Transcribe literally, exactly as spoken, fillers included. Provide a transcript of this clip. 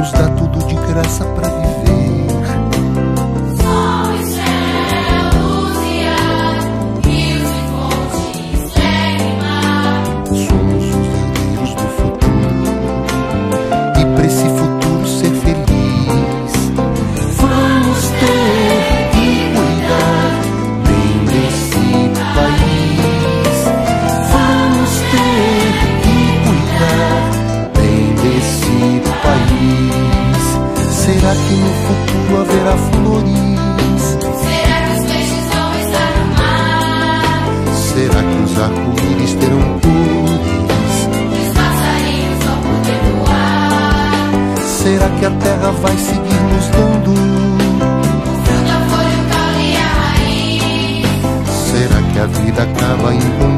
nos dá tudo de graça pra viver. Sol e céu, luz e ar, rios e fontes, terra e mar. Somos os herdeiros do futuro, e pra esse futuro ser feliz, vamos ter que cuidar bem desse país. Vamos ter que cuidar bem desse país. Será que no futuro haverá flores? Será que os peixes vão estar no mar? Será que os arco-íris terão cores? E os passarinhos vão poder voar? Será que a terra vai seguir nos dando? O fruto, a folha, o caule e a raiz. Será que a vida acaba em